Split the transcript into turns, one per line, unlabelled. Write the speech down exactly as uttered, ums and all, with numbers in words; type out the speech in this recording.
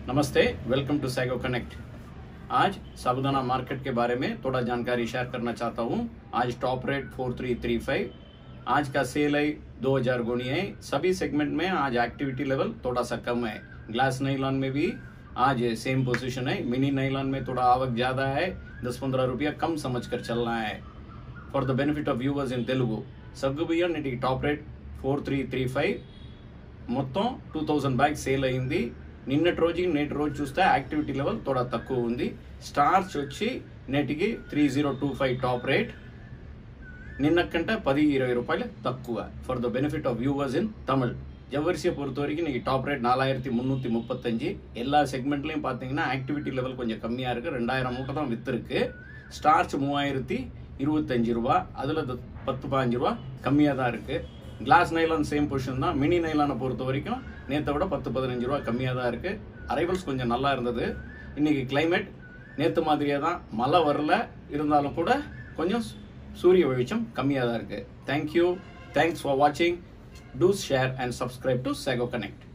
नमस्ते, welcome to sago connect. आज साबुदाना market के बारे में थोड़ा जानकारी शेयर करना चाहता हूँ। आज top rate four three three five, आज का सेल है दो हज़ार गुनी है। सभी सेगमेंट में आज एक्टिविटी लेवल थोड़ा सा कम है। ग्लास नायलॉन में भी आज सेम पोजीशन है। मिनी नायलॉन में थोड़ा आवक ज्यादा है, दस पंद्रह रुपया कम समझ कर चलना है। For the benefit of viewers in Telugu, सग्गु बिయ్యం नेटी top rate four three three five, మొత్తం టూ థౌజండ్ బ్యాగ్ సేల్ అయింది। నిన్నటి రోజు నేటి రోజు చూస్తే యాక్టివిటీ లెవెల్ తోడా తక్కువ ఉంది। స్టార్చ్ వచ్చి నేటికి three zero two five top rate, నిన్న కంటే పది ఇరవై రూపాయలు తక్కువ। For the benefit of viewers in Tamil, ஜவ்வரிசியை பொறுத்த வரைக்கும் இன்னைக்கு டாப் ரேட் நாலாயிரத்தி முந்நூற்றி முப்பத்தஞ்சு। எல்லா செக்மெண்ட்லையும் பார்த்தீங்கன்னா ஆக்டிவிட்டி லெவல் கொஞ்சம் கம்மியாக இருக்குது। ரெண்டாயிரம் மூட்டை தான் விற்றுருக்கு। ஸ்டார்ச் மூவாயிரத்தி இருபத்தஞ்சு ரூபா, அதில் பத்து பாஞ்சு ரூபா கம்மியாக தான் இருக்குது। கிளாஸ் நைலான் சேம் பொசிஷன் தான்। மினி நைலானை பொறுத்த வரைக்கும் நேற்றை விட பத்து பதினஞ்சு ரூபா கம்மியாக தான் இருக்குது। அரைவல்ஸ் கொஞ்சம் நல்லா இருந்தது। இன்னைக்கு கிளைமேட் நேற்று மாதிரியே தான், மழை வரல, இருந்தாலும் கூட கொஞ்சம் சூரிய வெளிச்சம் கம்மியாக தான் இருக்குது। தேங்க்யூ, தேங்க்ஸ் ஃபார் வாட்சிங். Do share and subscribe to psycho connect.